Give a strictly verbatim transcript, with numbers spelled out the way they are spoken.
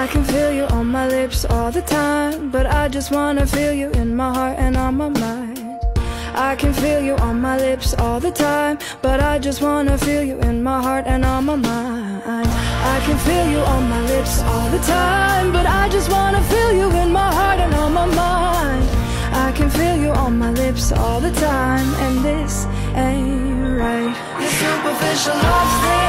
I can feel you on my lips all the time, but I just wanna feel you in my heart and on my mind. I can feel you on my lips all the time, but I just wanna feel you in my heart and on my mind. I can feel you on my lips all the time, but I just wanna feel you in my heart and on my mind. I can feel you on my lips all the time, and this ain't right. This superficial love thing